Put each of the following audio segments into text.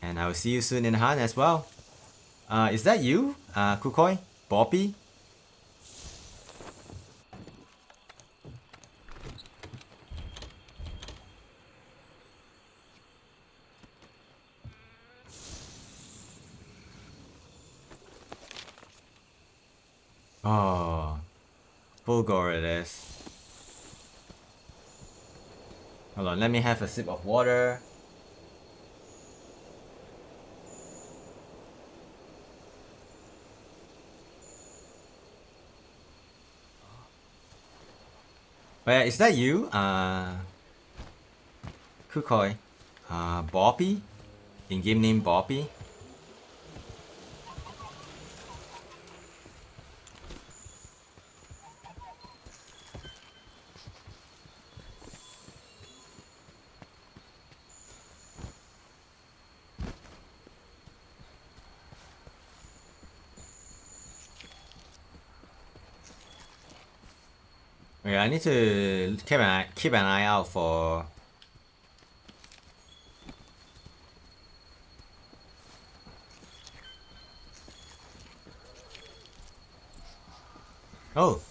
And I will see you soon in Han as well. Is that you, Kukoi? Bobby? Oh, Bulgur it is. Hold on, let me have a sip of water. Wait, is that you? Kukoi. Bobby? In-game name Bobby? Okay, I need to keep an eye out for... Oh!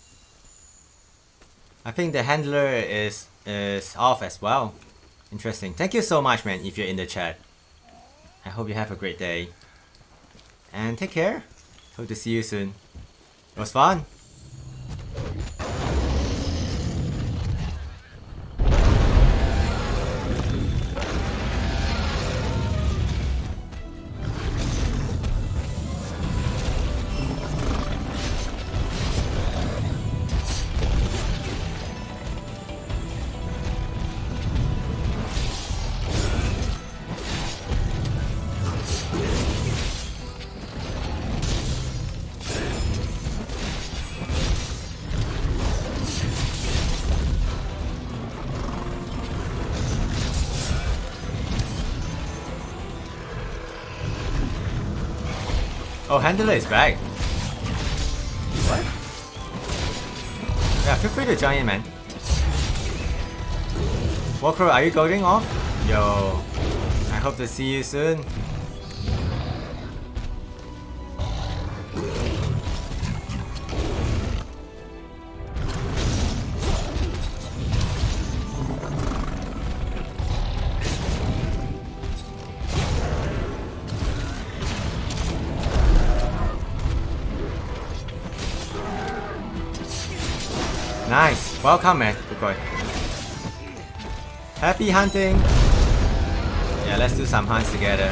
I think the handler is off as well. Interesting. Thank you so much, man, if you're in the chat. I hope you have a great day. And take care. Hope to see you soon. It was fun. Oh, handler is back. What? Yeah, feel free to join in, man. Walker, are you going off? Yo, I hope to see you soon. Nice. Welcome, man. Kukoi. Happy hunting. Yeah, let's do some hunts together.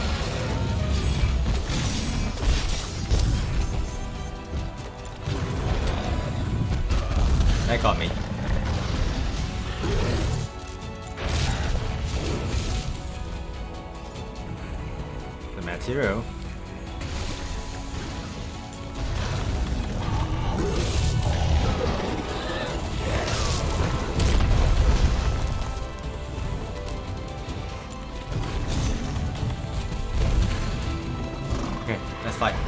That got me. The material. Let's fight.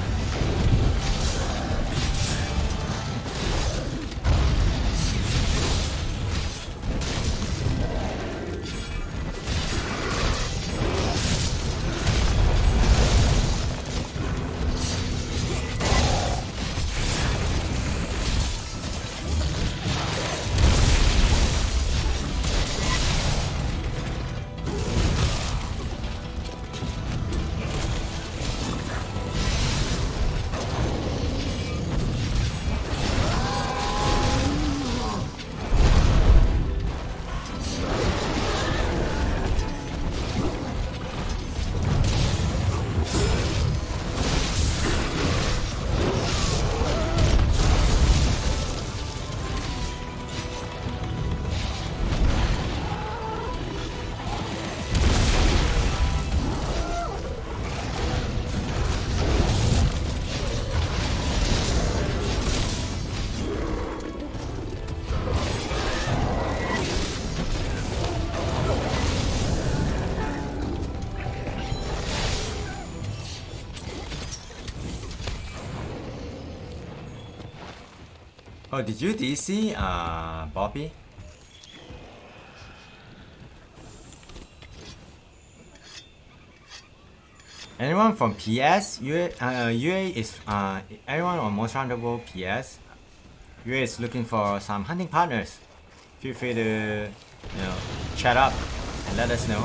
Oh, did you DC, Bobby? Anyone from PS? UA is anyone on Most Roundable PS? UA is looking for some hunting partners. Feel free to chat up and let us know.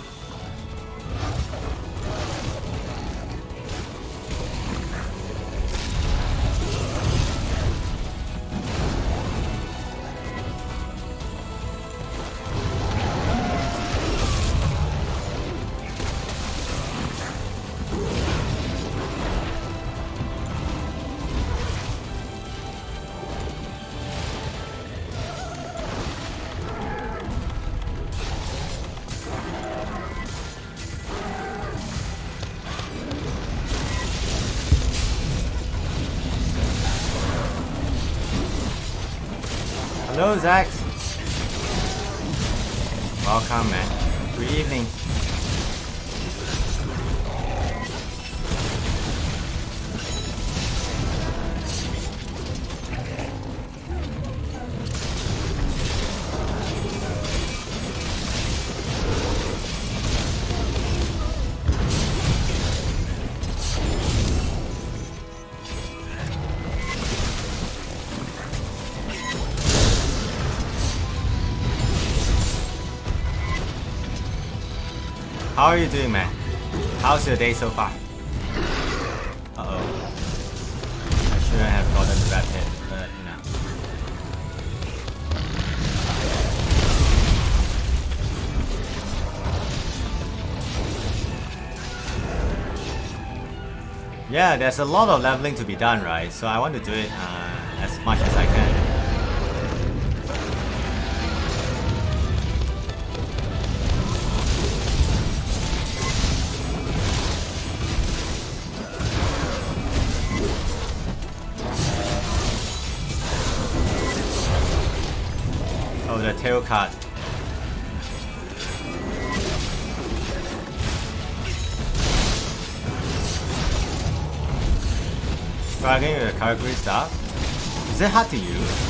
Hello, Zax. Welcome, man. Good evening. How are you doing, man? How's your day so far? Uh-oh. I shouldn't have gotten the red hit, but yeah, there's a lot of leveling to be done, right? So I want to do it as much as I can. The tail cut. Struggling with the Karakuri stuff. Is it hard to use?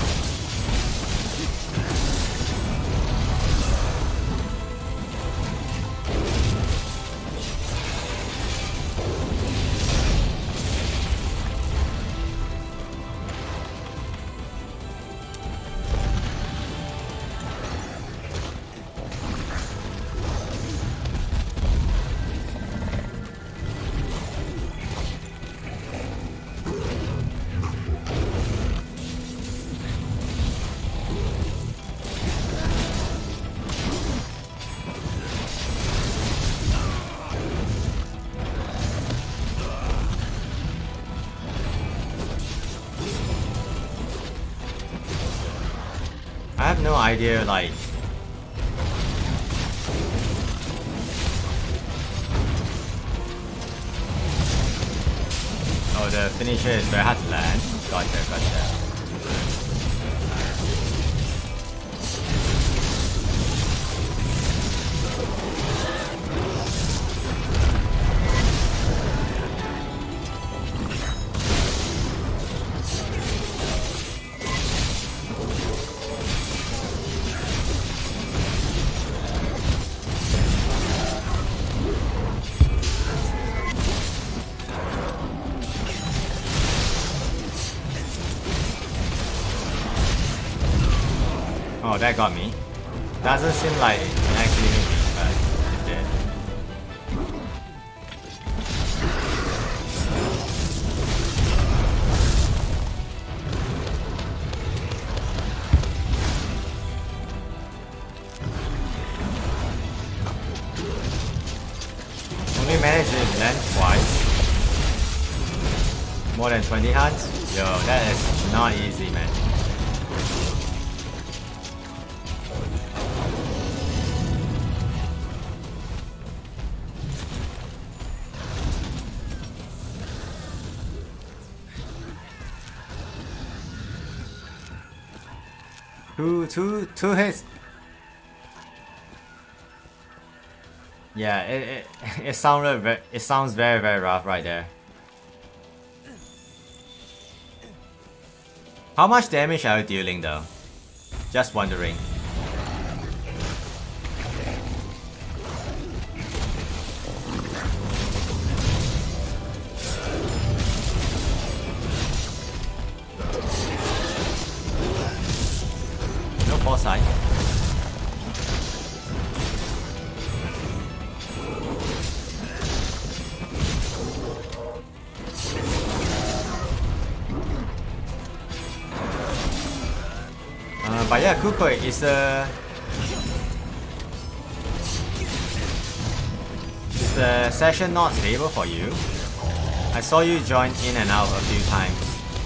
I have no idea, like... Oh, the finisher is very hard to land. Gotcha, gotcha. Oh, that got me. Doesn't seem like it actually hit me, but it did. Only managed to land twice. More than 20 hunts? Yo, that is not easy, man. Two hits. Yeah, it sounds very rough right there. How much damage are you dealing though? Just wondering. yeah, Kukui, is the session not stable for you? I saw you join in and out a few times.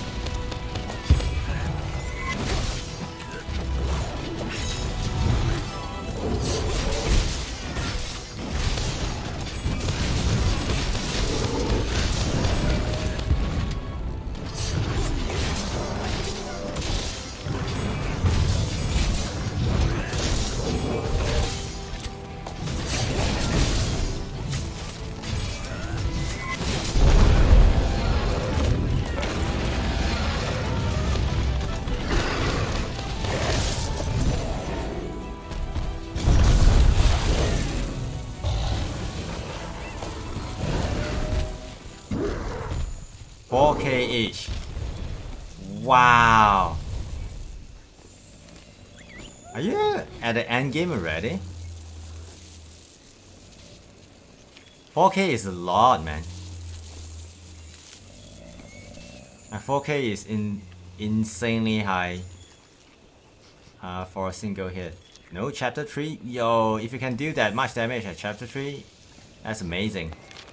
$4K each. Wow. Are you at the end game already? 4K is a lot, man. My 4K is insanely high for a single hit. No chapter 3? Yo, if you can do that much damage at chapter 3, that's amazing.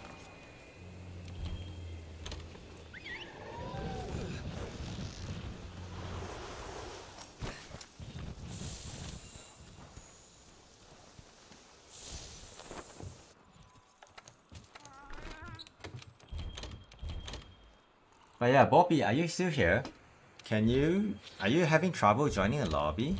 But yeah, Bobby, are you still here? Are you having trouble joining the lobby?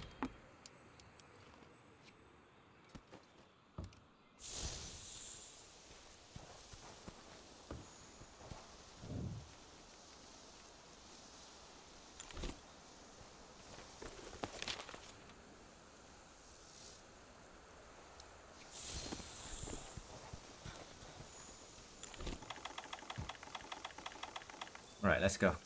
Alright, let's go.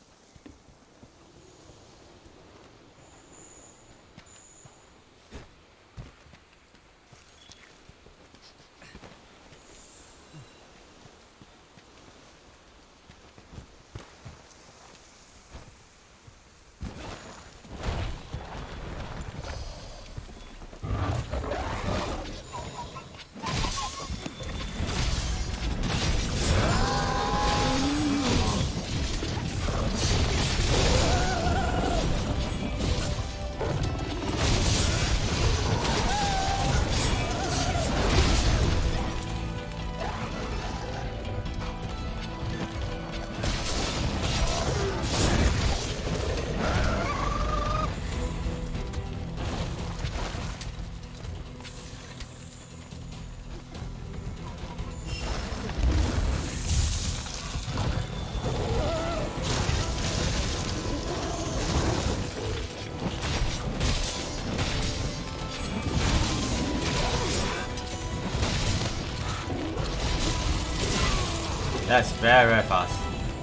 That's very, very fast.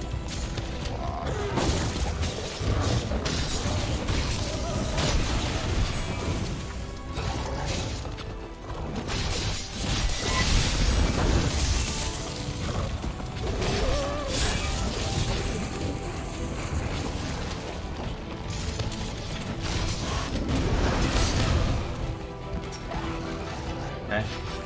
Okay.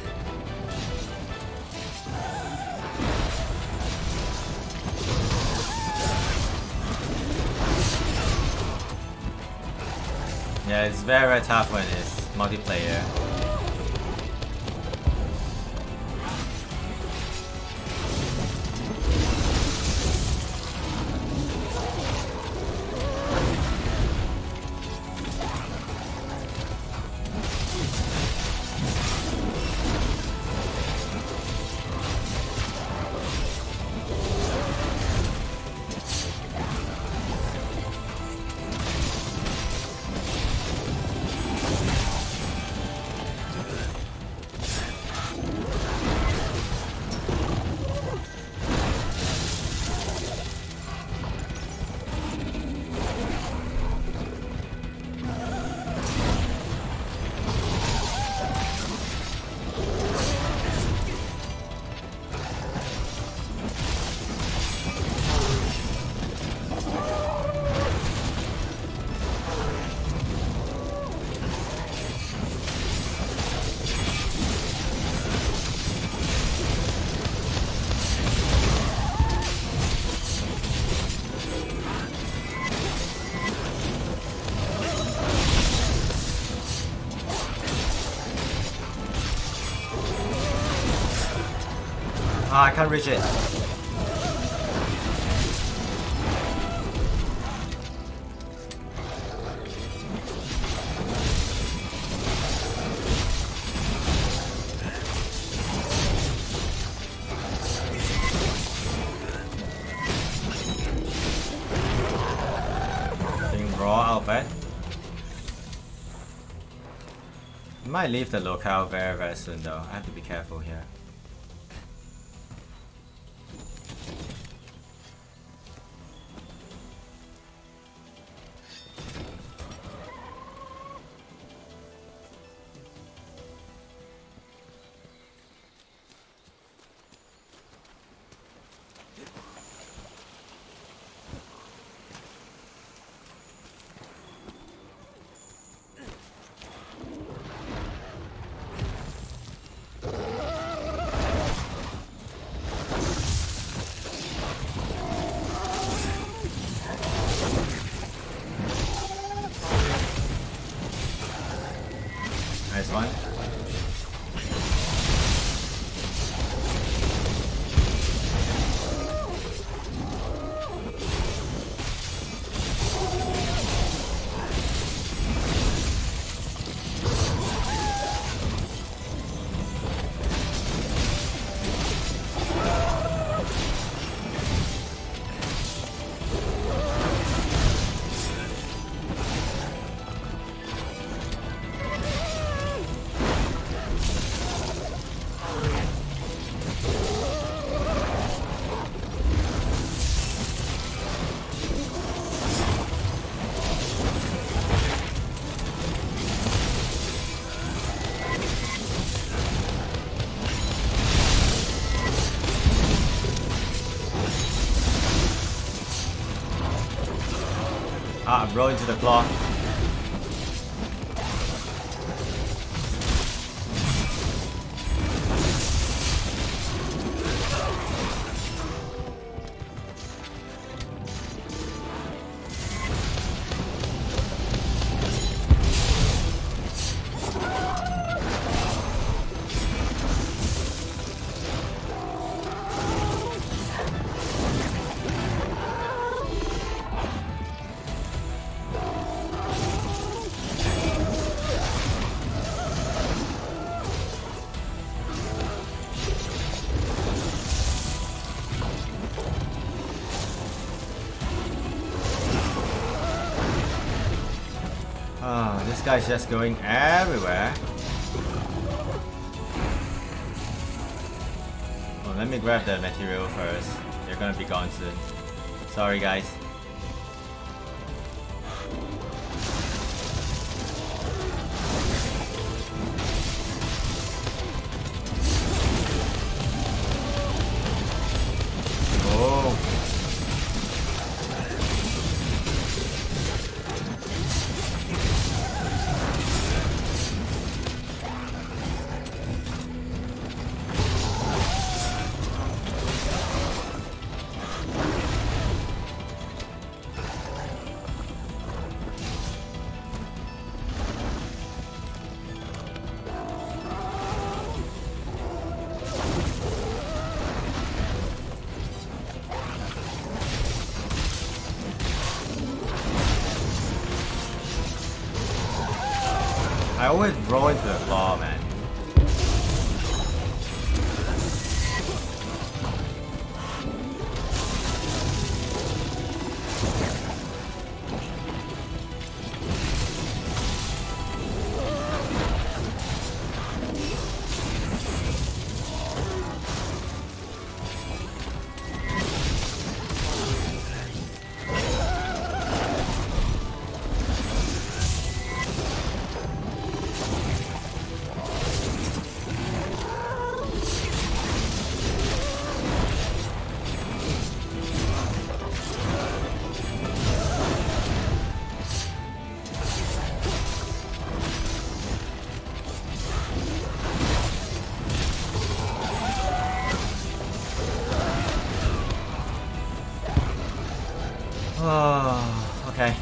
Yeah, it's very, very tough when it's multiplayer. Ah, I can't reach it. Raw outfit. Might leave the locale very soon though. I have to be careful here. Nice one. Ah, I'm rolling to the claw. Oh, this guy's just going everywhere. Well, let me grab the material first. They're gonna be gone soon. Sorry, guys. Oh. I always roll into the claw, man. Oh, okay.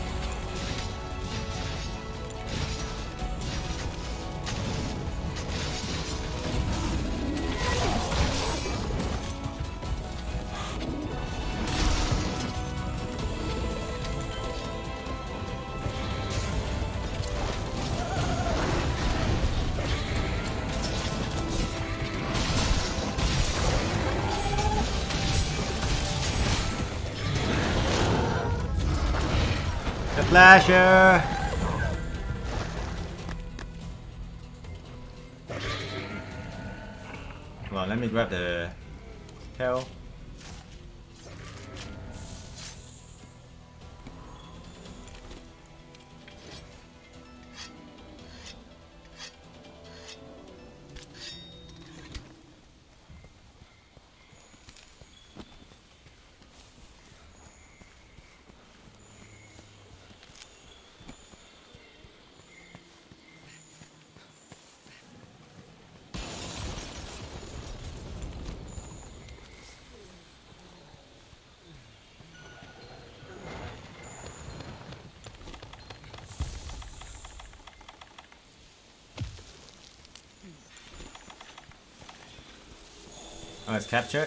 Flasher! Well, let me grab the tail. Oh, it's captured.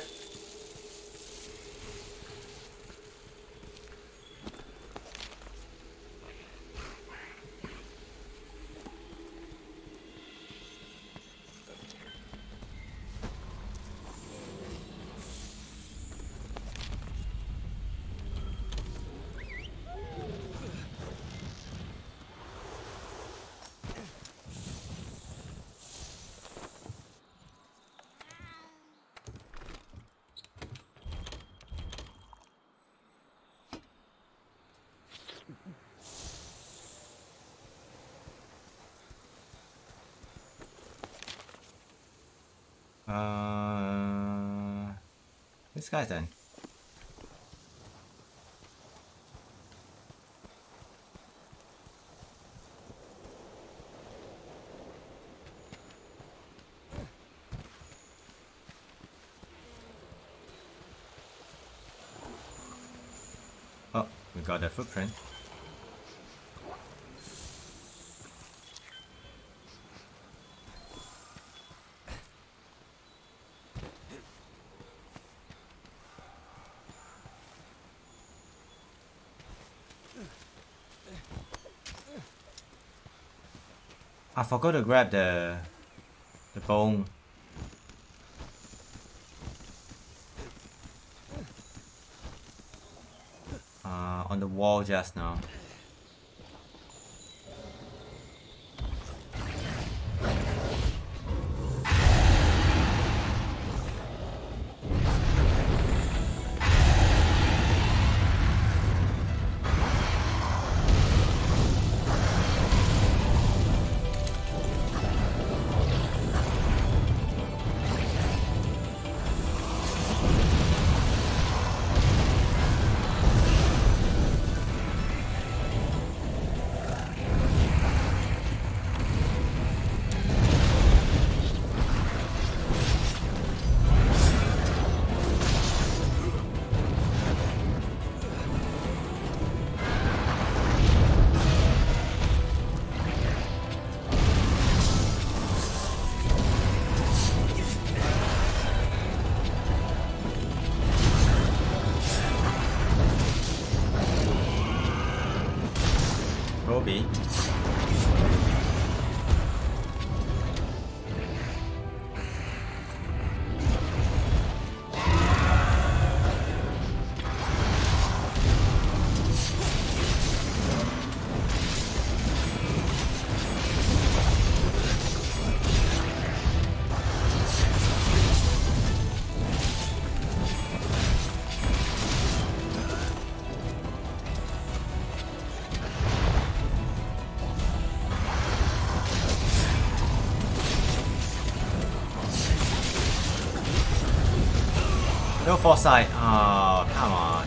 This guy then. Oh, we got a footprint. I forgot to grab the bone. On the wall just now. Roby. No foresight. Oh, come on.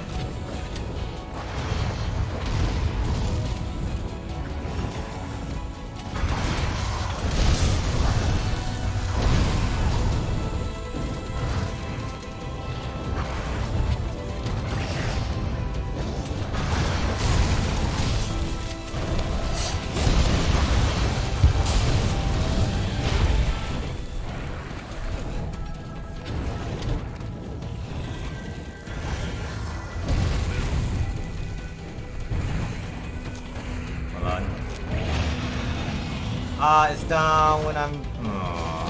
It's down when I'm... Oh.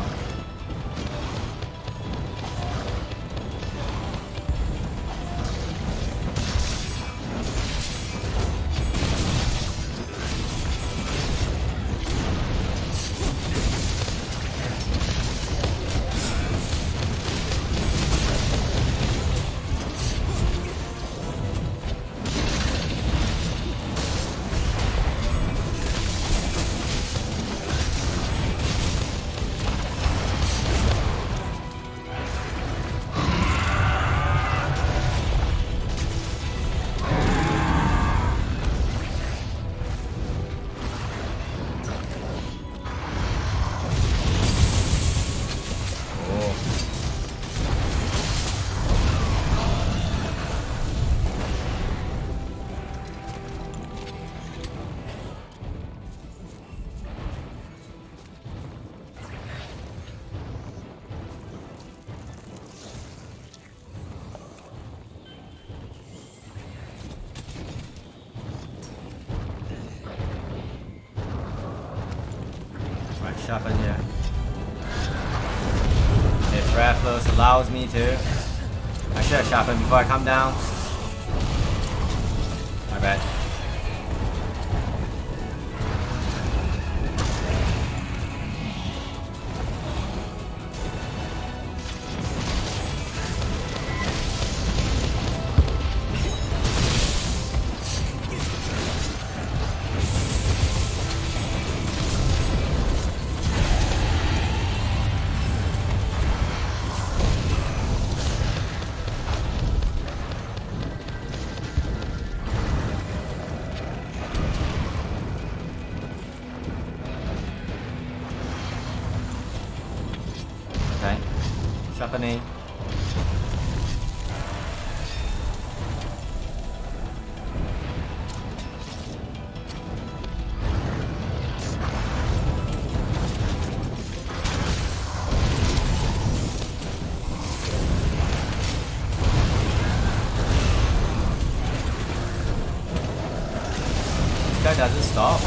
sharpen here. If Rathalos allows me to. I should have sharpened before I come down. My bad. Sharpening. This guy doesn't stop.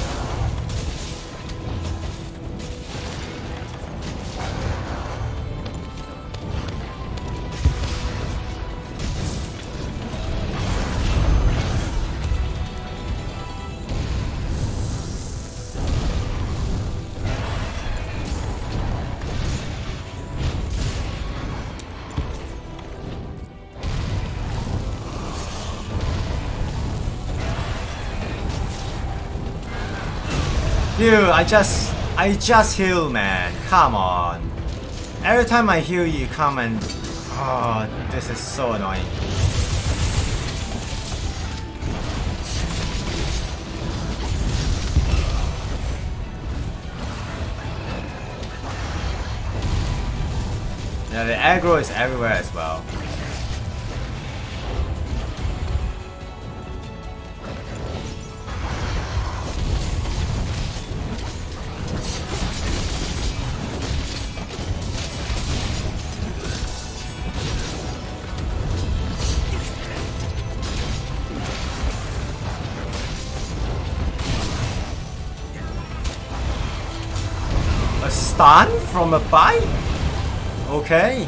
Dude, I just heal, man. Come on. Every time I heal, you come and... Oh, this is so annoying. Yeah, the aggro is everywhere as well. A stun from a bite? Okay.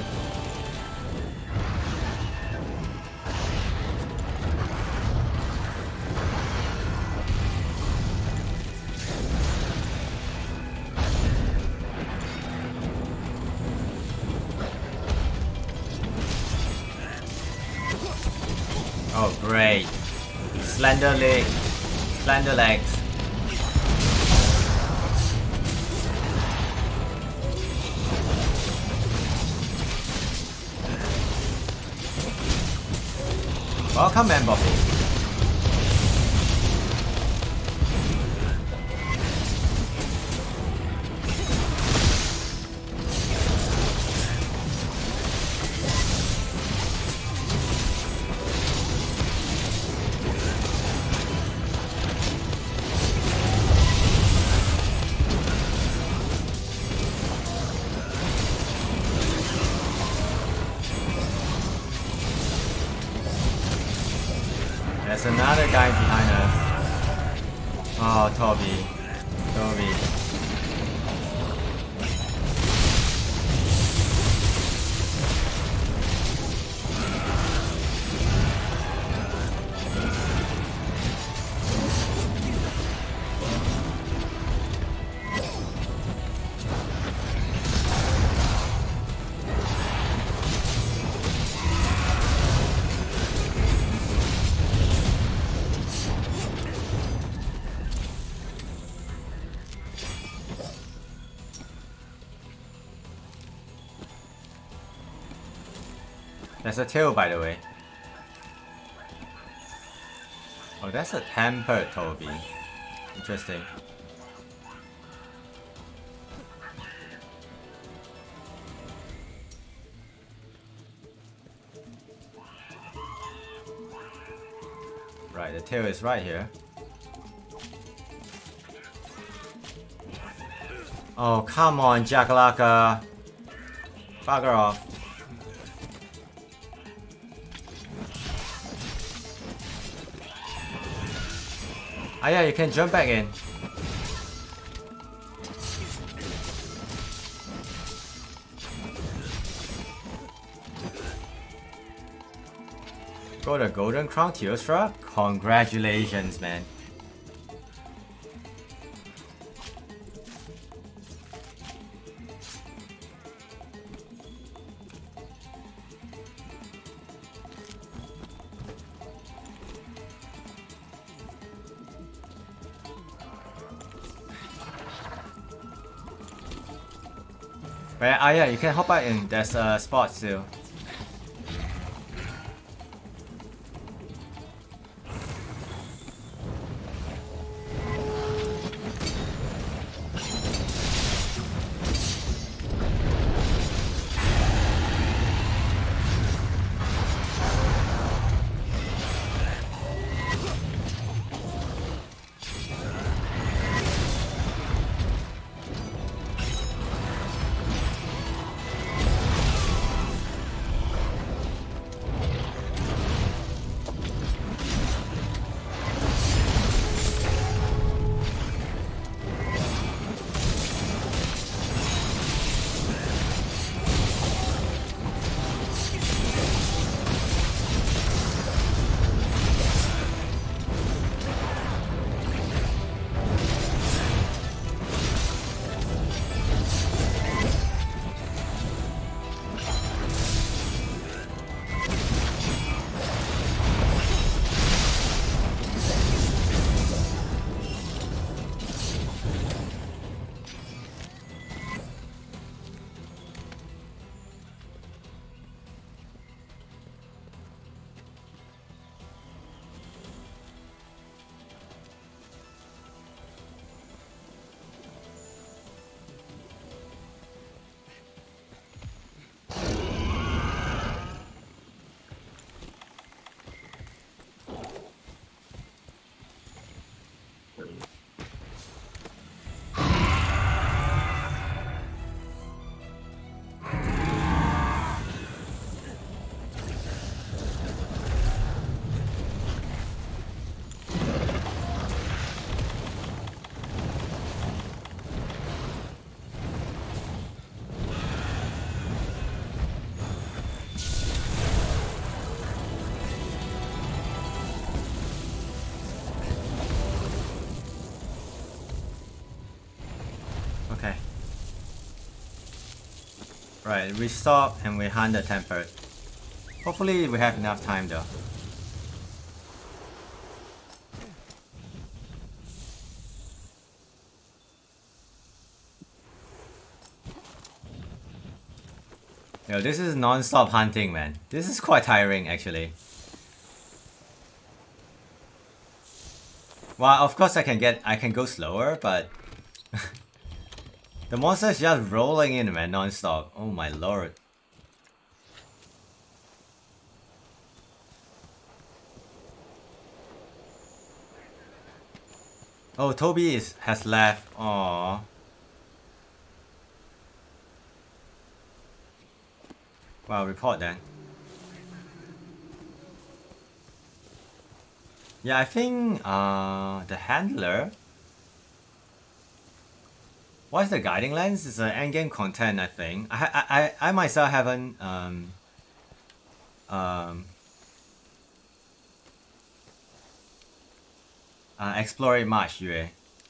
Oh great. Slender legs. Welcome, man, Bobby. There's another guy behind us. Oh, Toby. There's a tail, by the way. Oh, that's a tempered Toby. Interesting. Right, the tail is right here. Oh, come on, Jakalaka. Bugger off. Ah yeah, you can jump back in. Got a golden crown, Teostra. Congratulations, man. But yeah, you can hop back in. There's a spot still. Okay. Right, we stop and we hunt the tempered. Hopefully we have enough time though. Yo, this is non-stop hunting, man. This is quite tiring actually. Well, of course I can go slower, but the monster is just rolling in, man, non-stop. Oh my lord. Oh, Toby has left. Aww. Wow, report then. Yeah, I think the handler. What's the guiding lens? It's an endgame content, I think. I myself haven't explored it much, Yue.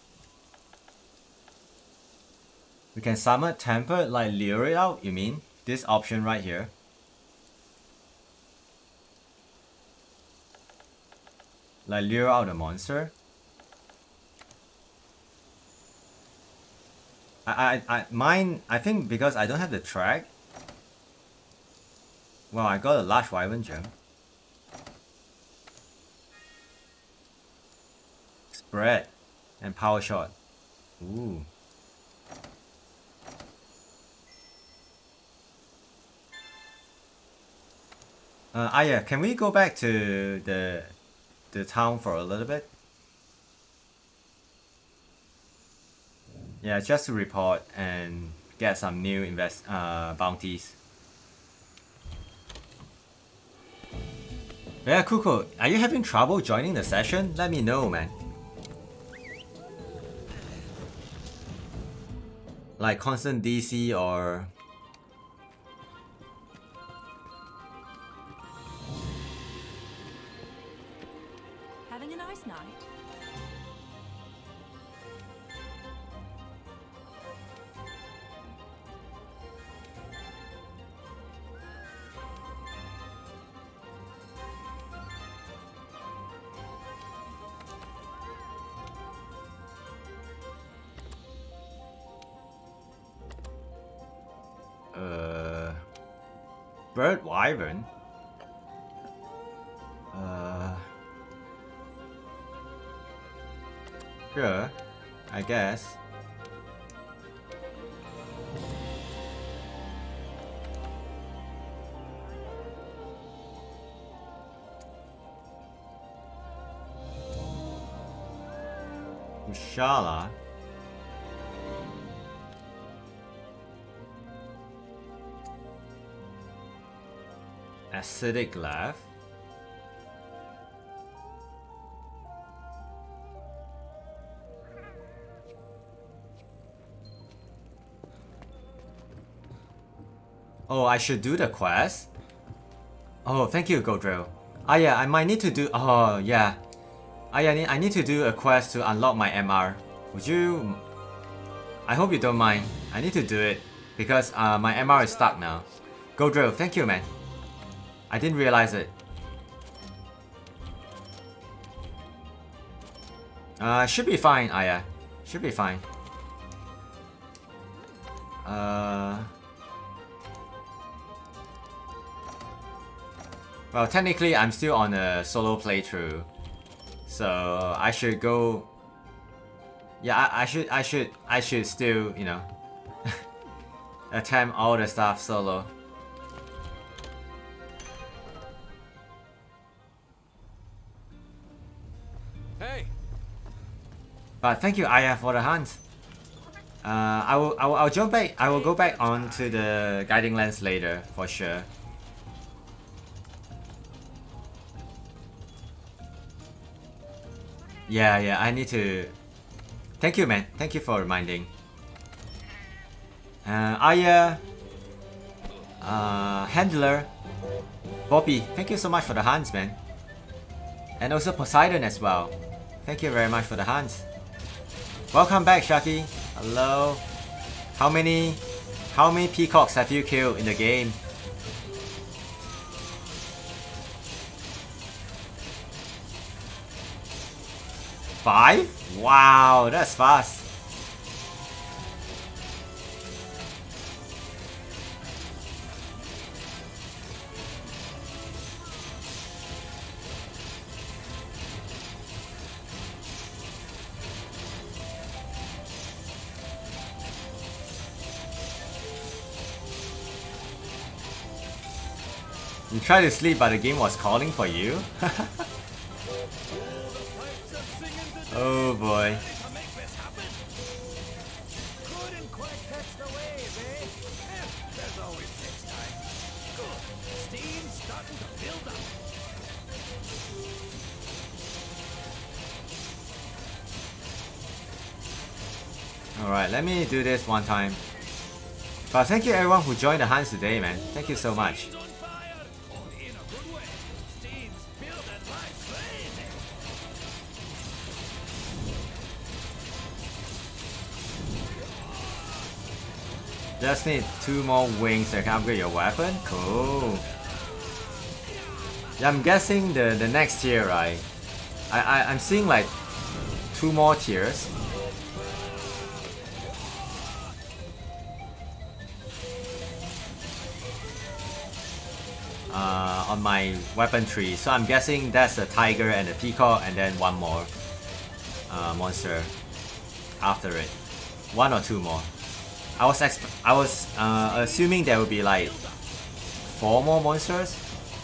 We can summon tempered, like lure it out, you mean? This option right here. Like lure out a monster. I think because I don't have the track. Well, I got a large wyvern gem. Spread and power shot. Ooh. Yeah, can we go back to the town for a little bit? Yeah, just to report and get some new bounties. Yeah, Kuko, are you having trouble joining the session? Let me know, man. Like constant DC or... nice night. Bird Wyvern? Sure, I guess. Ushala. Acidic laugh. Oh, I should do the quest? Oh, thank you, Godrill. Ah yeah, I might need to do... Oh, yeah. Ah yeah, I need to do a quest to unlock my MR. Would you... I hope you don't mind. I need to do it. Because my MR is stuck now. Godrill, thank you, man. I didn't realize it. Should be fine, Aya. Should be fine. Well, technically, I'm still on a solo playthrough, so I should go. Yeah, I should still, you know, attempt all the stuff solo. Hey. But thank you, Aya, for the hunt. I'll jump back. I will go back onto the guiding lens later for sure. Yeah, I need to... Thank you, man. Thank you for reminding. Aya... Handler... Bobby, thank you so much for the hands, man. And also Poseidon as well. Thank you very much for the hands. Welcome back, Shaki. Hello. How many peacocks have you killed in the game? 5? Wow, that's fast. You tried to sleep but the game was calling for you? Oh boy. Alright, let me do this one time. But thank you everyone who joined the hands today, man. Thank you so much. Just need 2 more wings to upgrade your weapon? Cool. Yeah, I'm guessing the next tier, right? I'm seeing like 2 more tiers. On my weapon tree, so I'm guessing that's the tiger and the peacock, and then 1 more monster after it. 1 or 2 more. I was assuming there would be like 4 more monsters,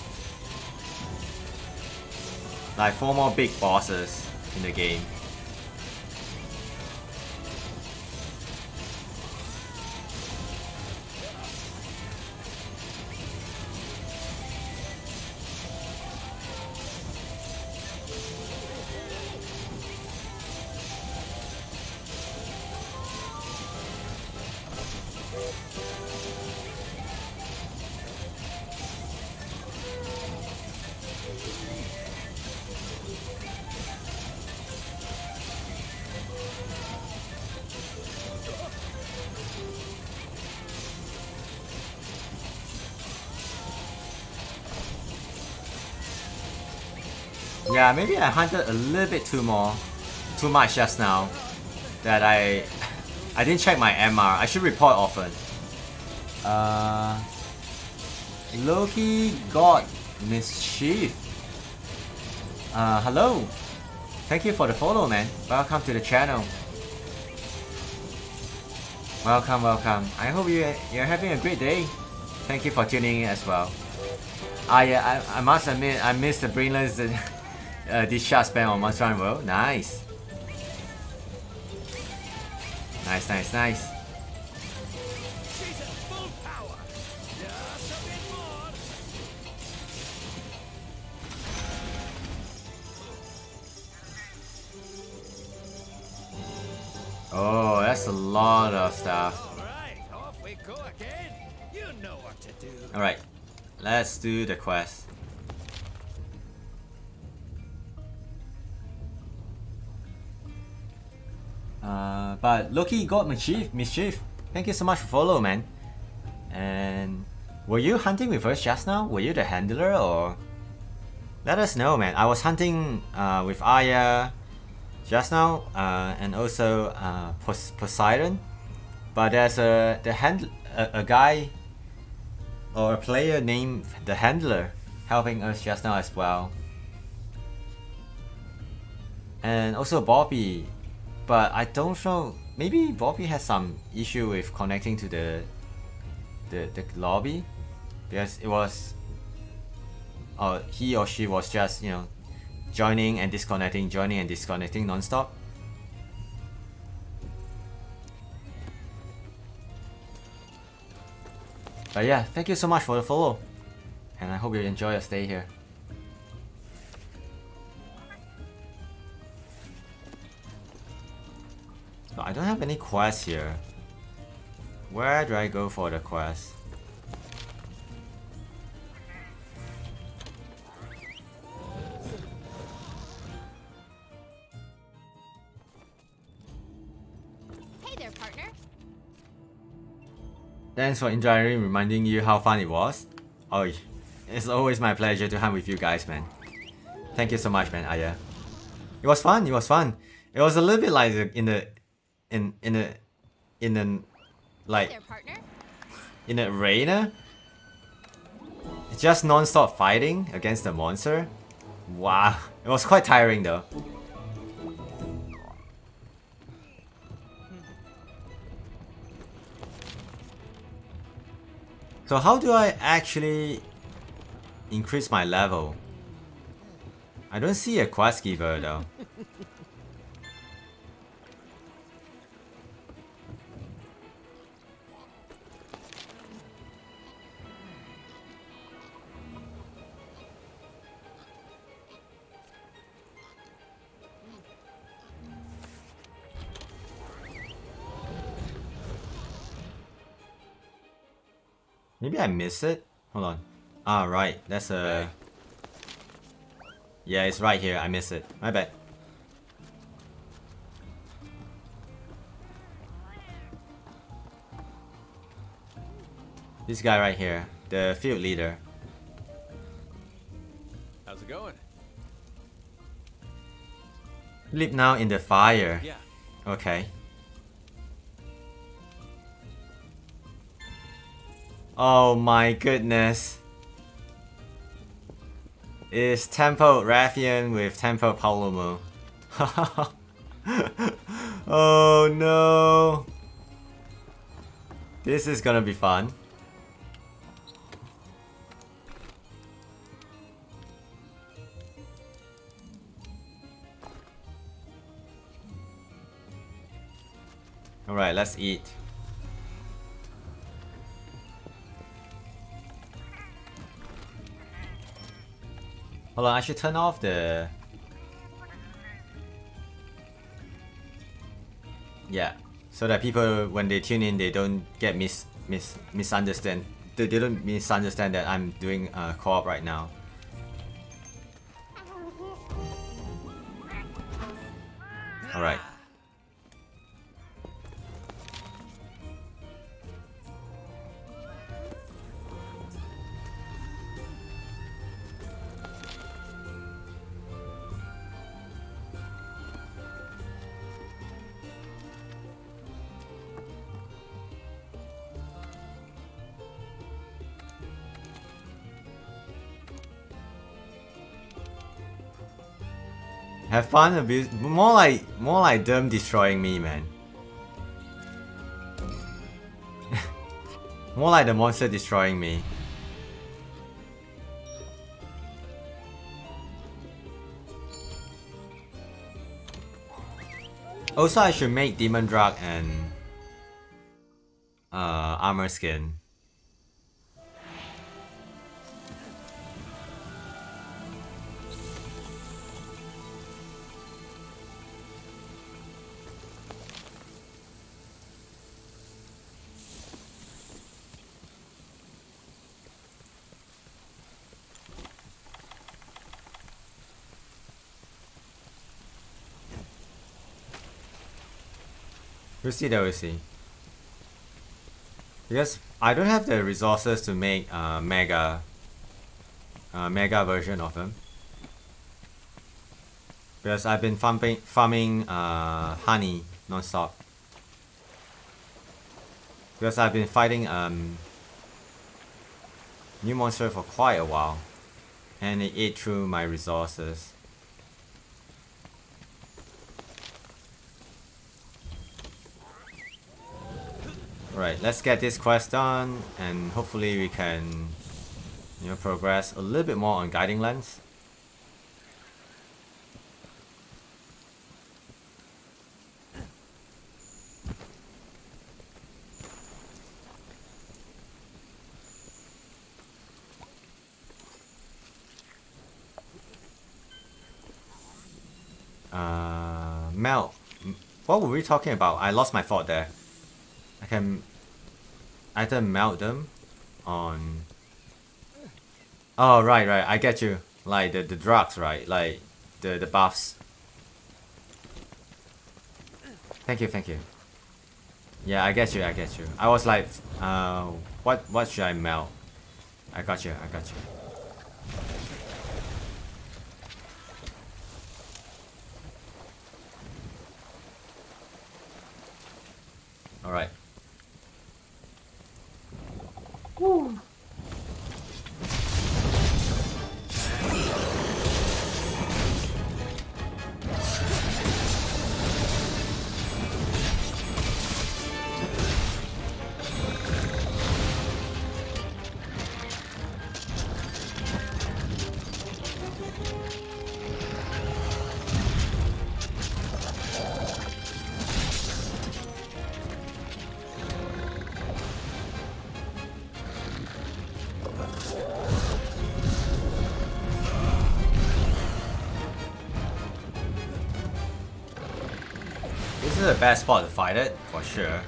like 4 more big bosses in the game. Yeah, maybe I hunted a little bit too much just now. That I didn't check my MR. I should report often. Loki got mischief. Hello. Thank you for the follow, man. Welcome to the channel. Welcome, welcome. I hope you're having a great day. Thank you for tuning in as well. Yeah, I must admit I missed the brainless discharge spam on Monster Hunter World. Nice. Nice, nice, nice. Oh, that's a lot of stuff. Alright, off we go again. You know what to do. Alright, let's do the quest. But Loki got mischief. Thank you so much for follow, man. And were you hunting with us just now? Were you the handler or? Let us know, man. I was hunting with Aya just now, and also Poseidon. But there's a guy or a player named the Handler helping us just now as well. And also Bobby, but I don't know, maybe Bobby has some issue with connecting to the lobby, because it was he or she was just, you know, joining and disconnecting non-stop. But yeah, thank you so much for the follow, and I hope you enjoy your stay here. So I don't have any quests here. Where do I go for the quest? Hey there, partner. Thanks for indirectly reminding you how fun it was. Oh, it's always my pleasure to hunt with you guys, man. Thank you so much, man. Aya. It was fun. It was fun. It was a little bit like in the like in an arena. Just non-stop fighting against the monster. Wow, it was quite tiring though. So how do I actually increase my level? I don't see a quest giver though. Maybe I missed it? Hold on. Ah, right. That's a... Yeah, it's right here. I missed it. My bad. This guy right here. The field leader. How's it going? Leap now in the fire. Yeah. Okay. Oh my goodness. It's Tempo Rathian with Tempo Palomo. Oh no. This is gonna be fun. Alright, let's eat. Hold on, I should turn off the... Yeah, so that people, when they tune in, they don't get misunderstand. They don't misunderstand that I'm doing co-op right now. Alright. Have fun abuse. More like them destroying me, man. More like the monster destroying me. Also, I should make Demon Drug and armor skin. We'll see that, we'll see. Because I don't have the resources to make mega version of him. Because I've been farming honey non-stop. Because I've been fighting new monster for quite a while. And it ate through my resources. Right, let's get this quest done, and hopefully we can, you know, progress a little bit more on Guiding Lens. Melt. What were we talking about? I lost my thought there. I can either melt them on... Oh, right, I get you. Like the drugs, right? Like the buffs. Thank you. Yeah, I get you. I was like, what should I melt? I got you. Alright. This is the best spot to fight it, for sure.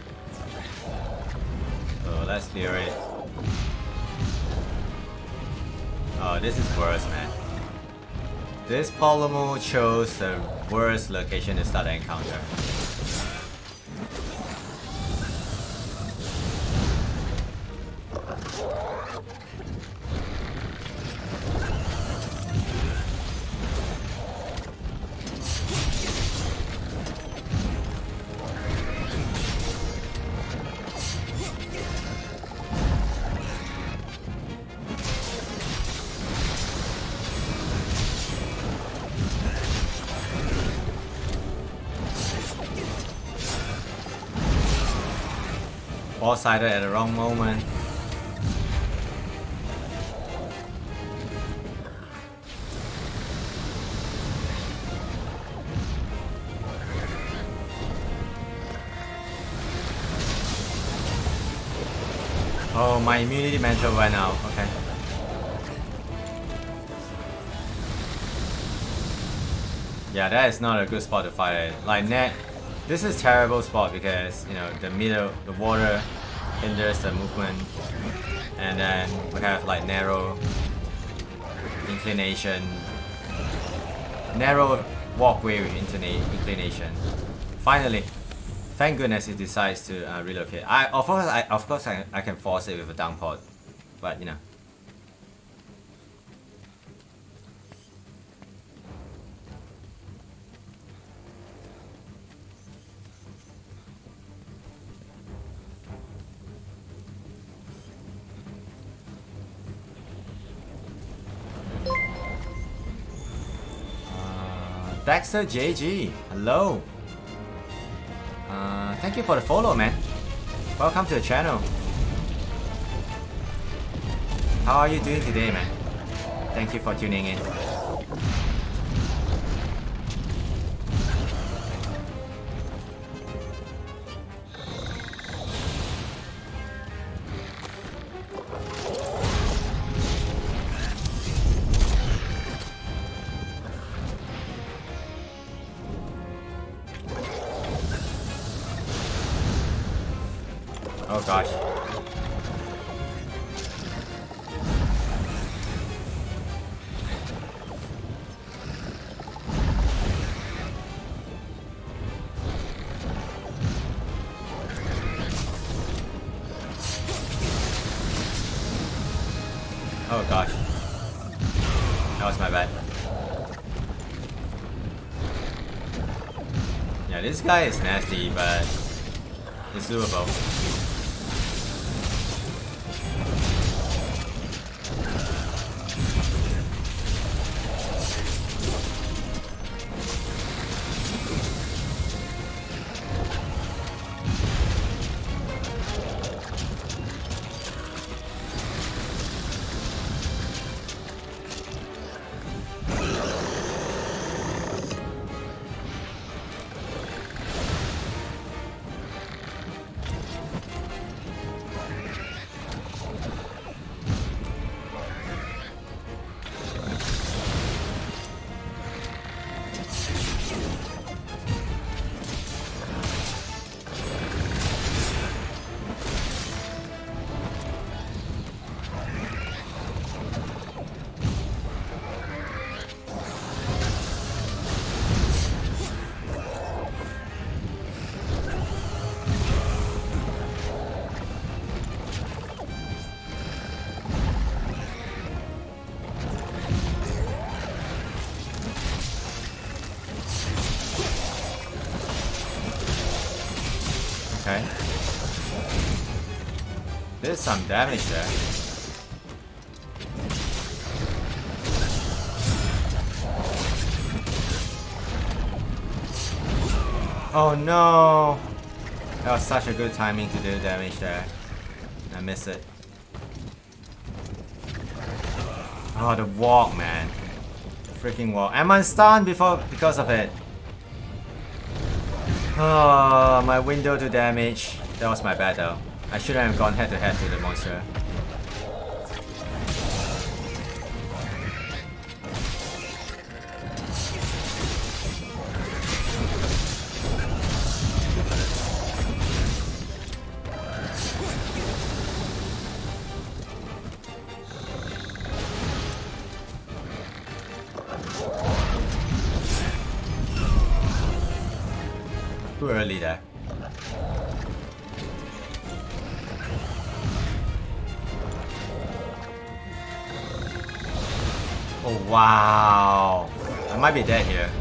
So let's clear it. Oh, this is worse, man. This Polymo chose the worst location to start the encounter. Ball-sided at the wrong moment. Oh, my immunity mantle went out. Okay. Yeah, that is not a good spot to fight it. Like net. This is terrible spot because, you know, the water hinders the movement, and then we have like narrow walkway with inclination. Finally, thank goodness it decides to relocate. Of course I can force it with a downport, but you know. Dexter JG, hello. Thank you for the follow, man. Welcome to the channel. How are you doing today, man? Thank you for tuning in. Oh gosh. Oh gosh. That was my bad. Yeah, this guy is nasty, but it's doable. Okay. There's some damage there. Oh no! That was such a good timing to do damage there. I missed it. Oh, the walk, man. The freaking walk. I'm unstunned because of it. Oh, my window to damage. That was my bad though. I shouldn't have gone head to head to the monster. Too early there. Oh wow. I might be dead here.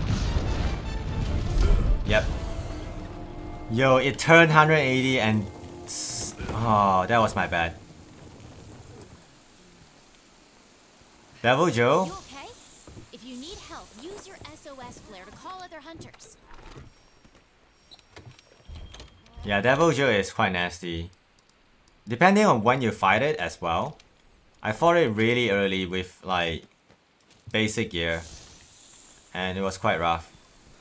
Yep. Yo, it turned 180 and... Oh, that was my bad. Devil Joe? You okay? If you need help, use your SOS flare to call other hunters. Yeah, Devil Joe is quite nasty. Depending on when you fight it as well. I fought it really early with like basic gear and it was quite rough.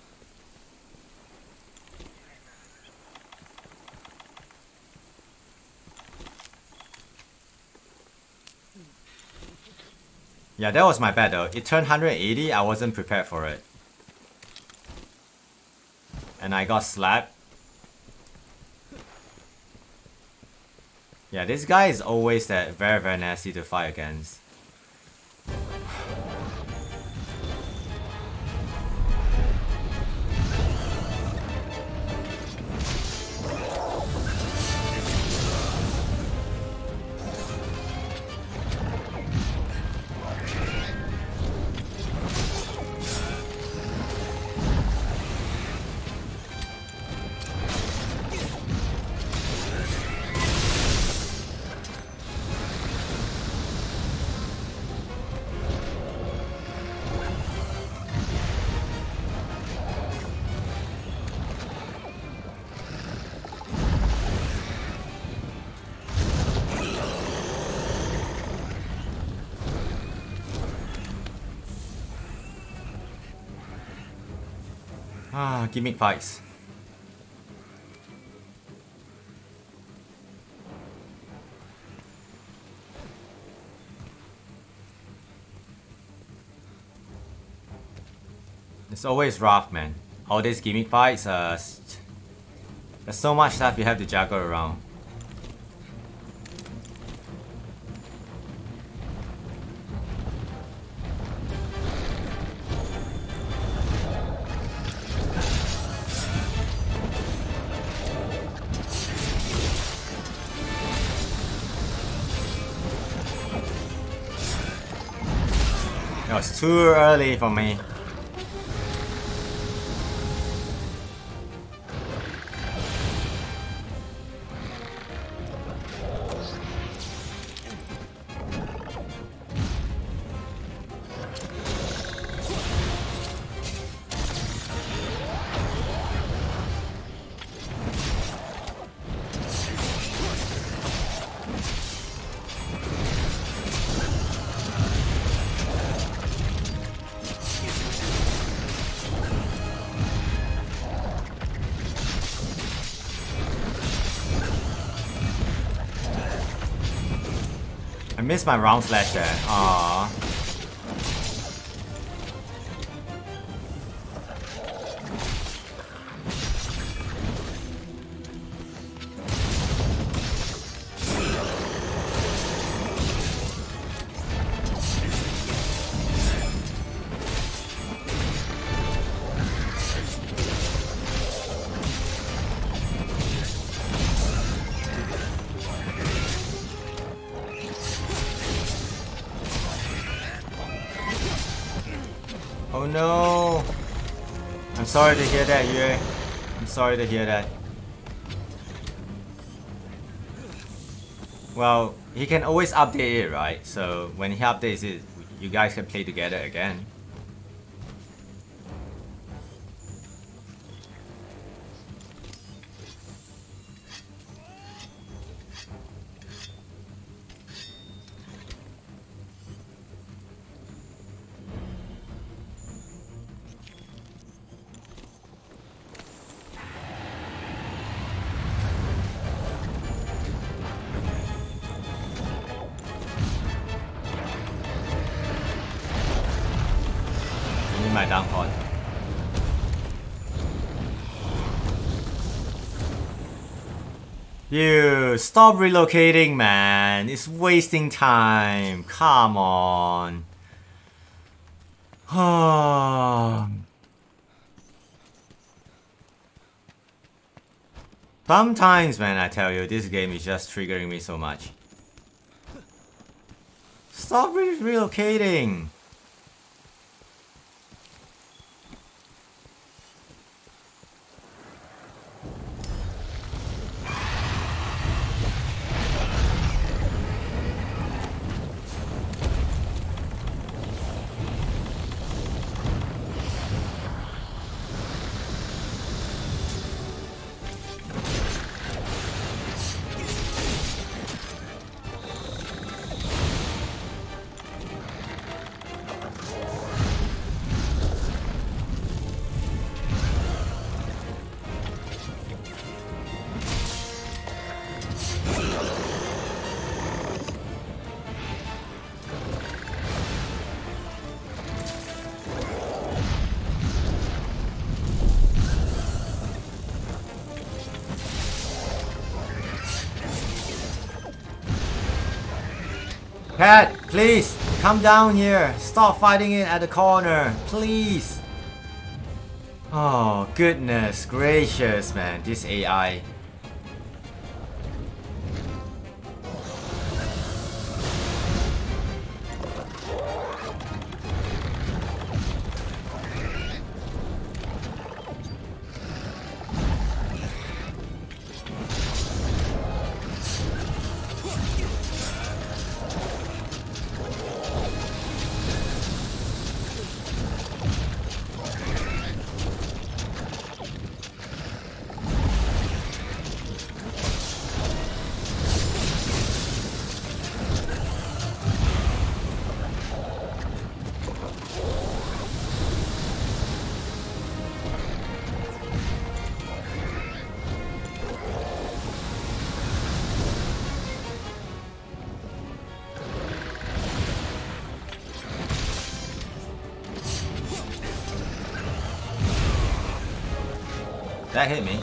Yeah, that was my bad though. It turned 180, I wasn't prepared for it. And I got slapped. Yeah, this guy is always that very nasty to fight against. Ah, gimmick fights. It's always rough, man. All these gimmick fights, there's so much stuff you have to juggle around. No, it's too early for me. I missed my round slash there. Aww. Oh no! I'm sorry to hear that, Yue. I'm sorry to hear that. Well, he can always update it, right? So when he updates it, you guys can play together again. My downfall. You stop relocating, man. It's wasting time. Come on. Sometimes, man, I tell you, this game is just triggering me so much. Stop relocating. Cat, please, come down here. Stop fighting it at the corner, please. Oh, goodness gracious, man. This AI. That hit me.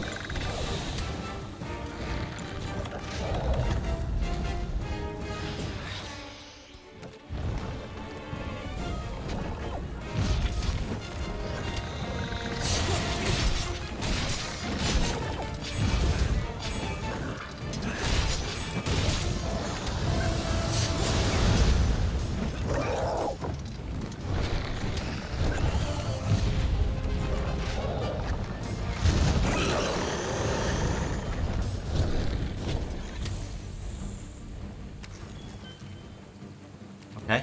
Okay.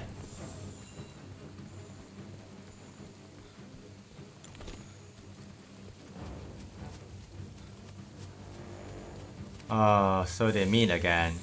Oh, so they meet again.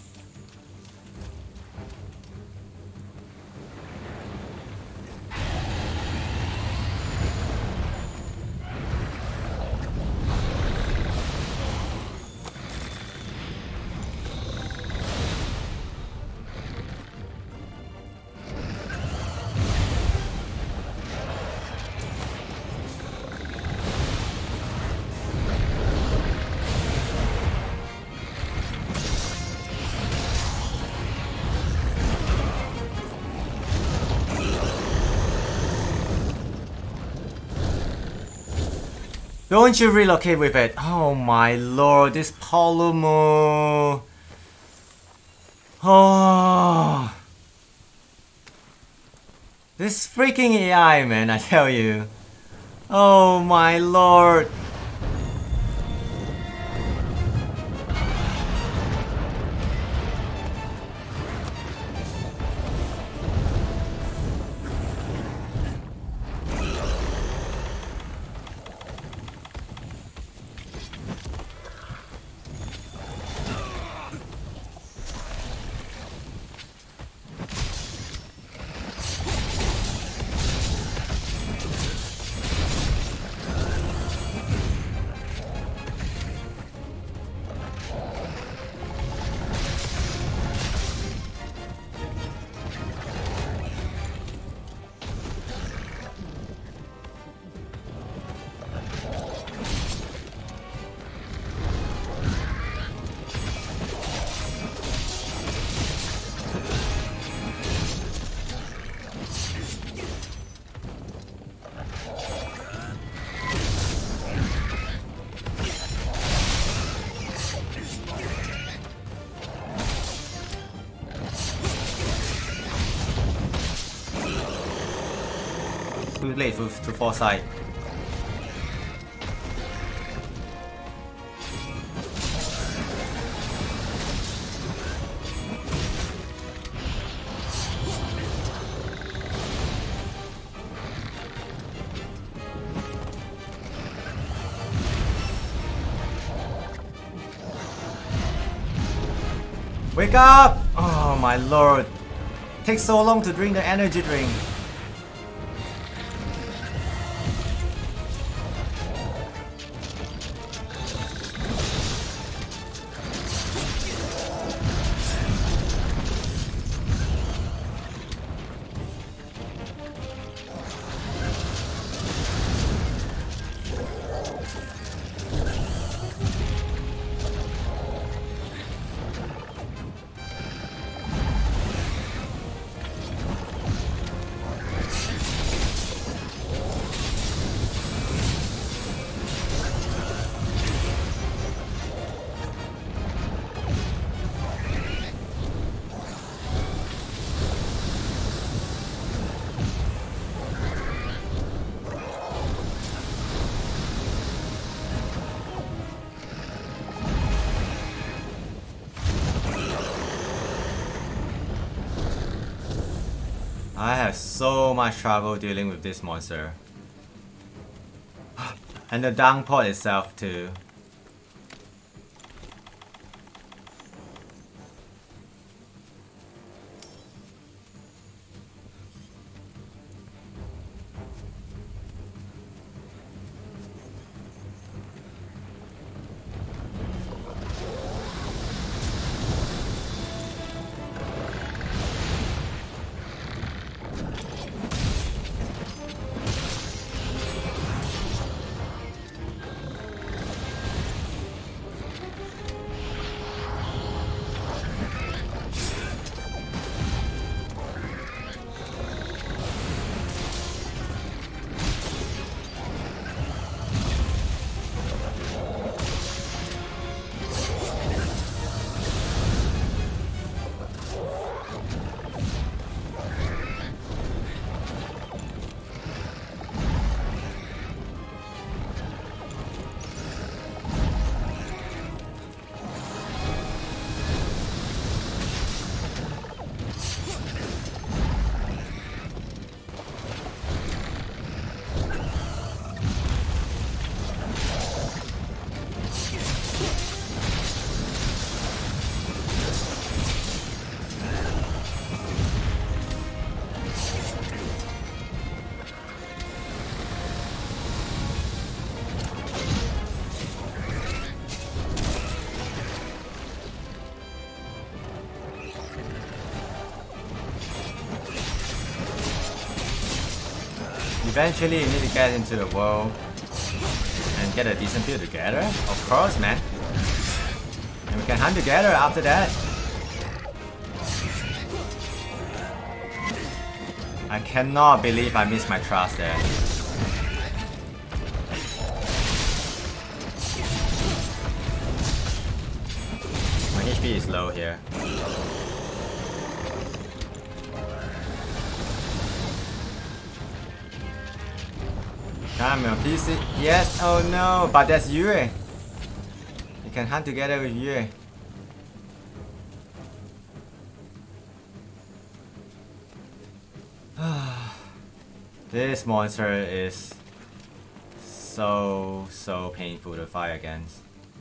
Don't you relocate with it? Oh my lord, this Polumu. Oh. This freaking AI, man, I tell you. Oh my lord. Too late to foresight. Wake up! Oh my lord. Takes so long to drink the energy drink. I have so much trouble dealing with this monster. And the downpour itself too. Eventually, you need to get into the world and get a decent build together. Of course, man. And we can hunt together after that. I cannot believe I missed my trust there. My HP is low here. Come on, PC. Yes, oh no, but that's Yue. You can hunt together with Yue. This monster is so painful to fight against.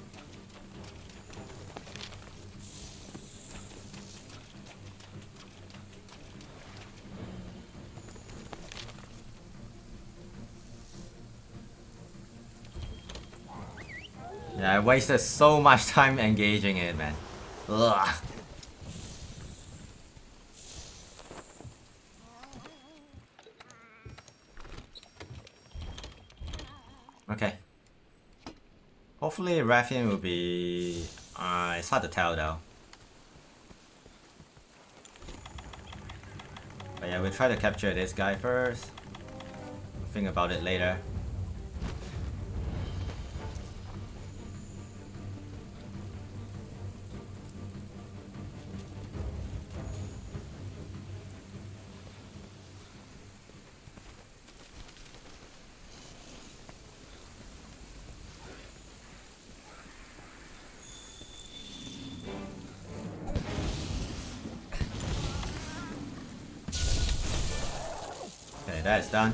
Yeah, I wasted so much time engaging it, man. Ugh. Okay. Hopefully Rathian will be... it's hard to tell though. But yeah, we'll try to capture this guy first. We'll think about it later. Okay, that's done.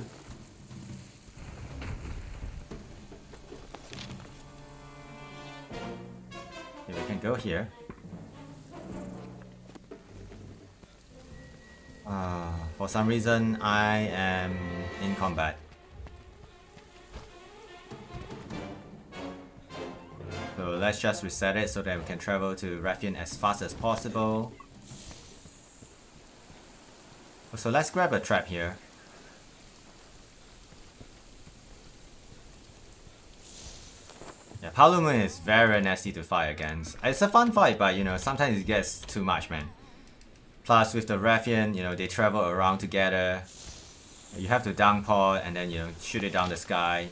Okay, we can go here. For some reason, I am in combat. So let's just reset it so that we can travel to Rathian as fast as possible. So let's grab a trap here. Yeah, Paolumun is very nasty to fight against. It's a fun fight, but you know, sometimes it gets too much, man. Plus with the Rathian, you know, they travel around together. You have to downpour and then, you know, shoot it down the sky.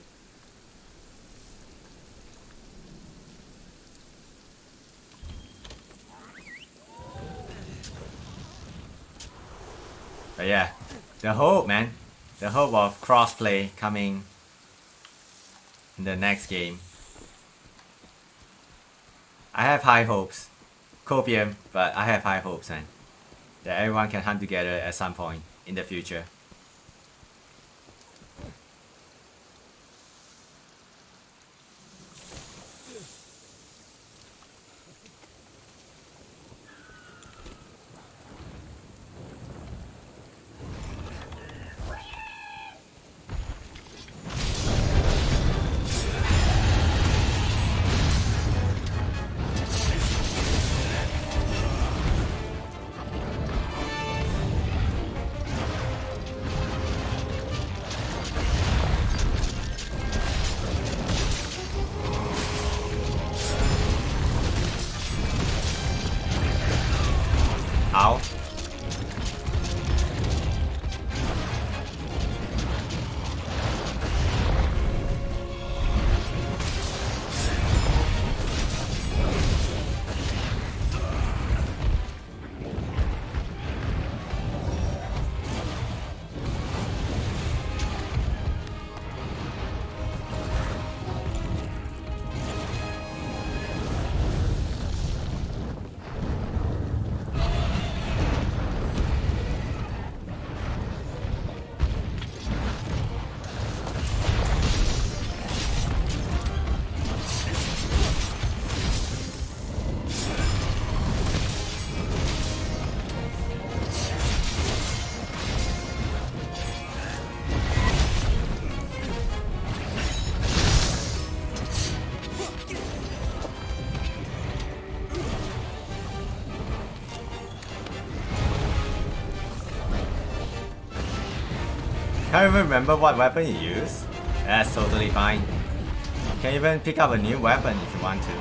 But yeah, the hope, man. The hope of crossplay coming in the next game. I have high hopes. Copium, but I have high hopes, man. That everyone can hunt together at some point in the future. Can't even remember what weapon you use. That's totally fine. You can even pick up a new weapon if you want to.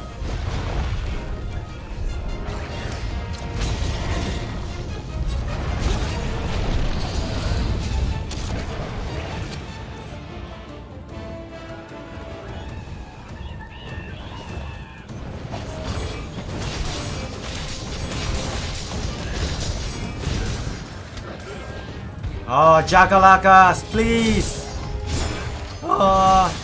Oh, Jakalakas, please! Oh.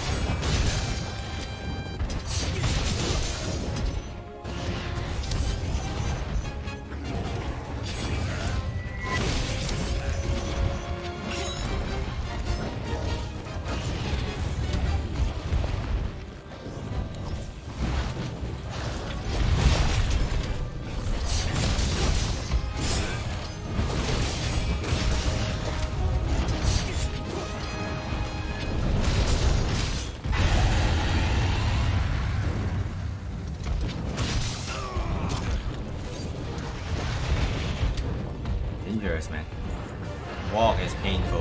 Dangerous, man. Walk is painful.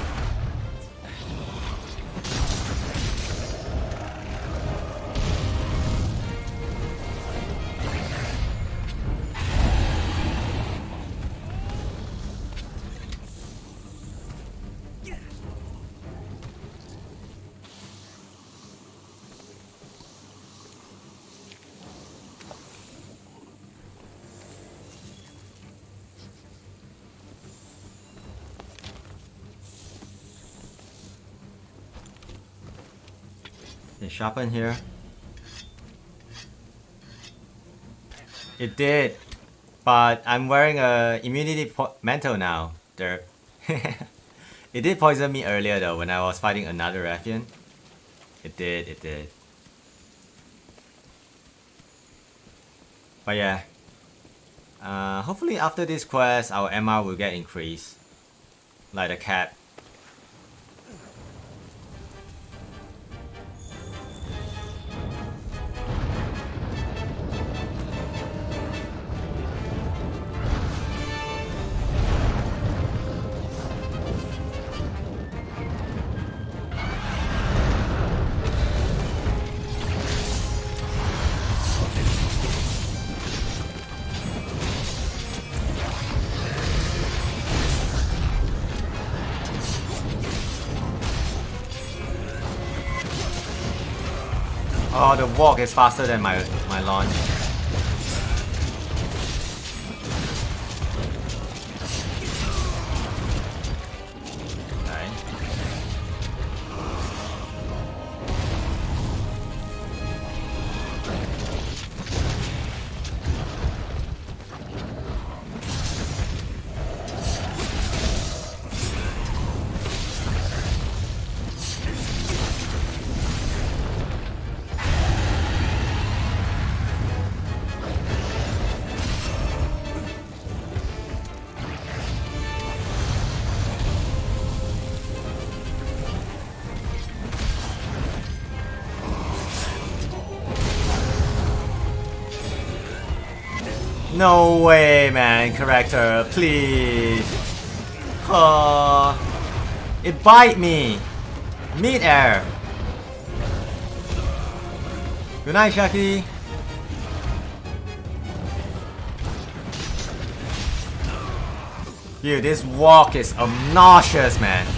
It sharpened here. It did, but I'm wearing a immunity mantle now. Derp. It did poison me earlier though when I was fighting another Rathian. It did. But yeah. Hopefully after this quest our MR will get increased. Like the cap. Oh, the walk is faster than my launch. Okay. No way, man, character, please. It bite me mid-air. Good night, Shaki. Dude, this walk is obnoxious, man.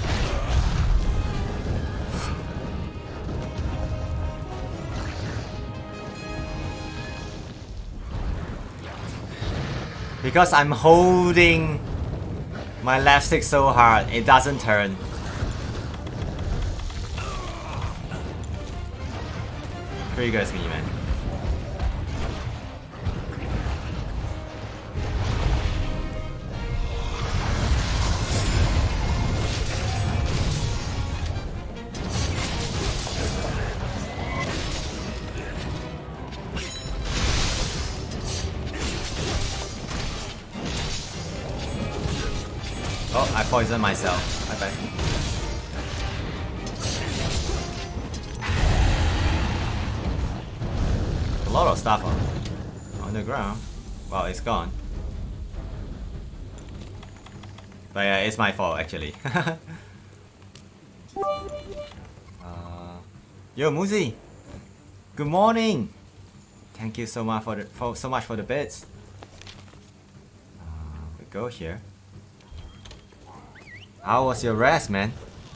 Because I'm holding my left stick so hard, it doesn't turn. Triggers me, man. Oh, I poisoned myself. Bye bye. A lot of stuff on the ground. Well, it's gone. But yeah, it's my fault actually. Yo, Muzi. Good morning. Thank you so much for the bits. We go here. How was your rest, man?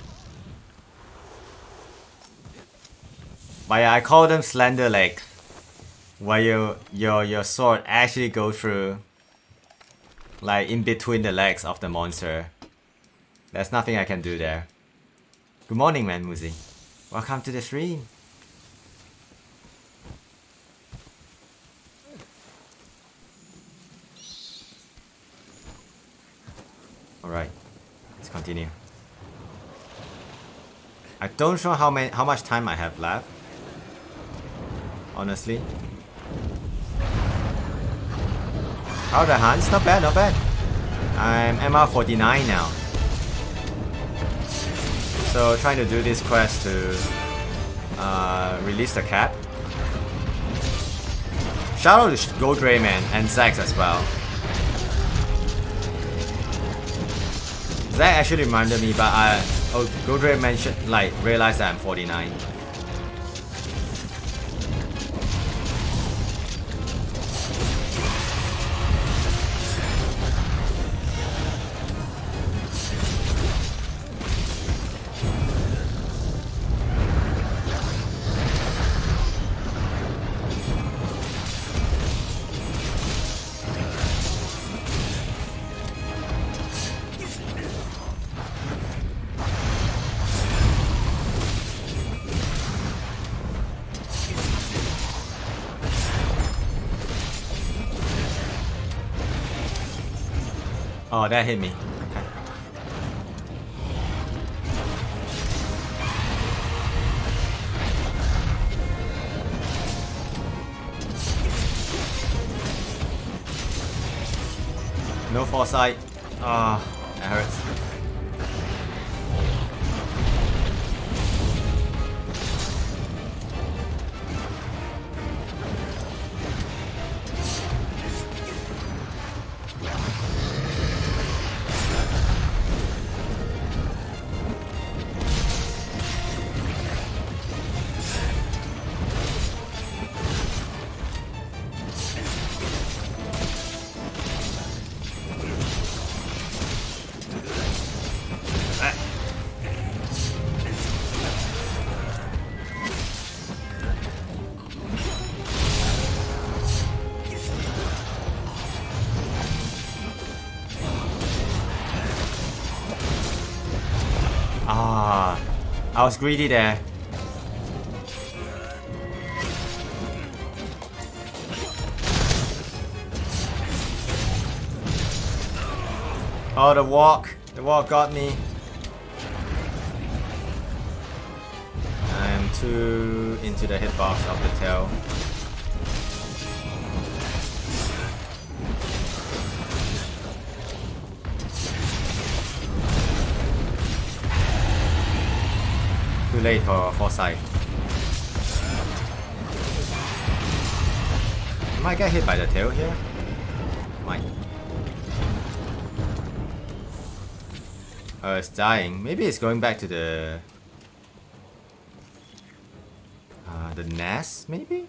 But yeah, I call them slender leg, where your sword actually go through, like in between the legs of the monster. There's nothing I can do there. Good morning, man, Muzi. Welcome to the stream. Alright, let's continue. I don't know how much time I have left. Honestly. How the Hans? Not bad, not bad. I'm MR 49 now. So trying to do this quest to release the cat. Shout out to Gold Rayman and Zax as well. That actually reminded me, but Gold Ray mentioned, like, realized that I'm 49. Oh, that hit me. Okay. No foresight. Ah, oh, that hurts. I was greedy there. Oh, the walk got me. I'm too into the hitbox of the tail. Too late for foresight. I might get hit by the tail here. Might. Oh, it's dying. Maybe it's going back to the nest, maybe?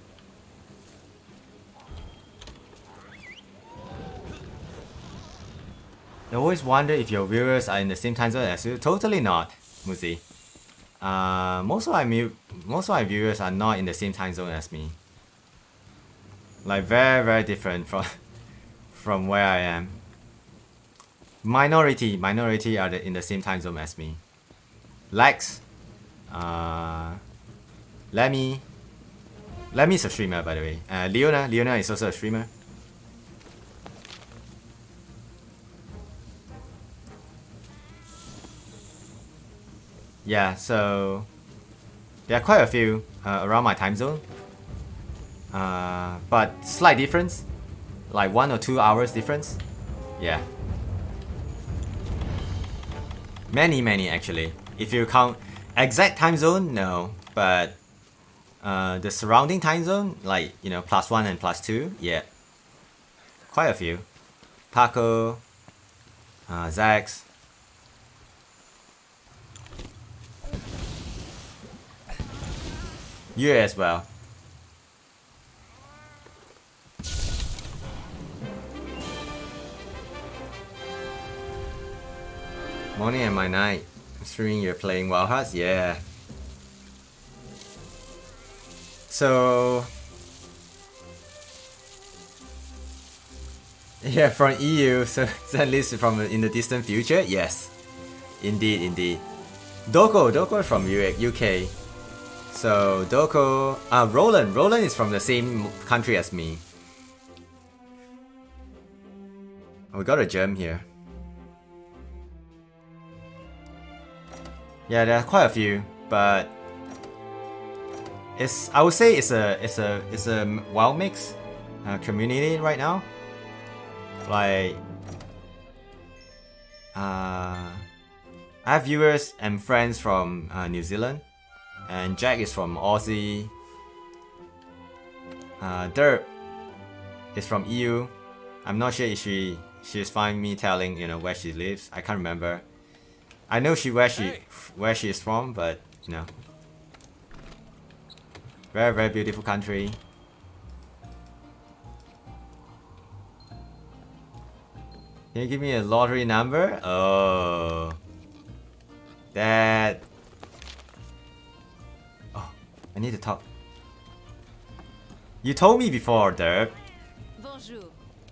I always wonder if your viewers are in the same time zone as you. Totally not, Muzi. Most of my viewers are not in the same time zone as me. Like very different from where I am. Minority are in the same time zone as me. Lex, Lemmy's a streamer, by the way. Leona is also a streamer. Yeah, so there are quite a few around my time zone, but slight difference, like 1 or 2 hours difference. Yeah, many actually. If you count exact time zone, no, but the surrounding time zone, like, you know, +1 and +2, yeah, quite a few. Paco, Zax. You as well. Morning and my night. Streaming, you're playing Wild Hearts? Yeah. So... yeah, from EU, so at least from in the distant future? Yes. Indeed, indeed. Doko is from UK. So, Doko... Roland is from the same country as me. Oh, we got a gem here. Yeah, there are quite a few, but I would say it's a well mixed community right now. Like, I have viewers and friends from New Zealand, and Jack is from Aussie. Derp is from EU. I'm not sure if she's fine me telling where she lives. I can't remember. I know where she is from, but very, very beautiful country. Can you give me a lottery number? Oh, that. Oh, I need to talk. You told me before, Derp. Bonjour.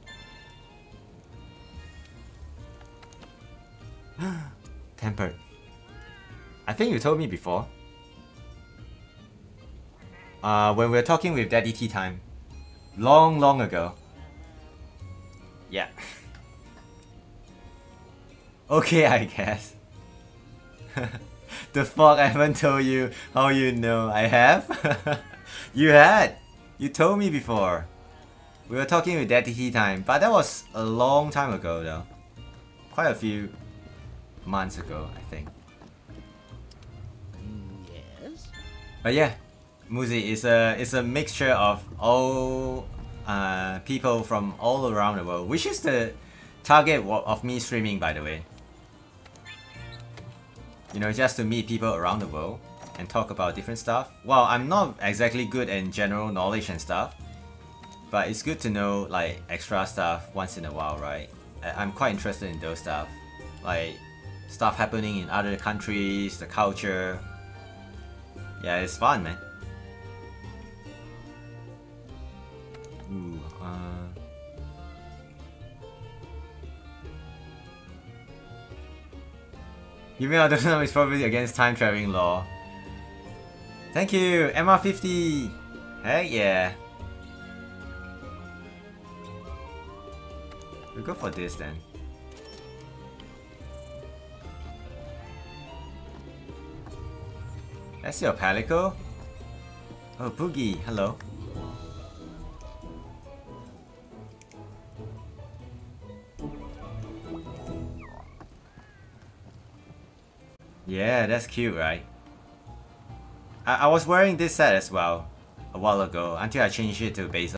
Tempered. I think you told me before. When we were talking with Daddy Tea Time. Long ago. Yeah. Okay, I guess. The fuck, I haven't told you. How you know I have? You had. You told me before. We were talking with Daddy Tea Time, but that was a long time ago though. Quite a few months ago, I think. Yes? But yeah, Muzi is a mixture of all people from all around the world, which is the target of me streaming, by the way. Just to meet people around the world and talk about different stuff. Well, I'm not exactly good in general knowledge and stuff, but it's good to know like extra stuff once in a while, right? I'm quite interested in those stuff, like stuff happening in other countries, the culture. Yeah, it's fun, man. Ooh, even though I don't know, it's probably against time traveling law. Thank you, MR50. Heck yeah. We'll go for this then. That's your Palico? Oh, Boogie, hello. Yeah, that's cute, right? I was wearing this set as well a while ago until I changed it to base